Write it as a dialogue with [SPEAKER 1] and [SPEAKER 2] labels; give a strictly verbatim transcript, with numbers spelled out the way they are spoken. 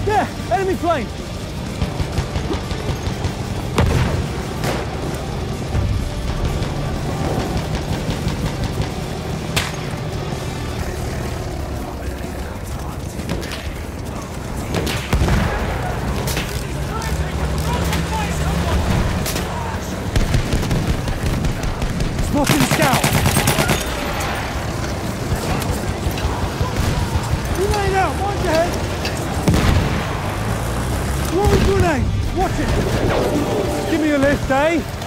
[SPEAKER 1] Yeah, enemy plane. Spotting scout. Grenade out, mind your head. Throwing grenade. Watch it. Give me a lift, eh?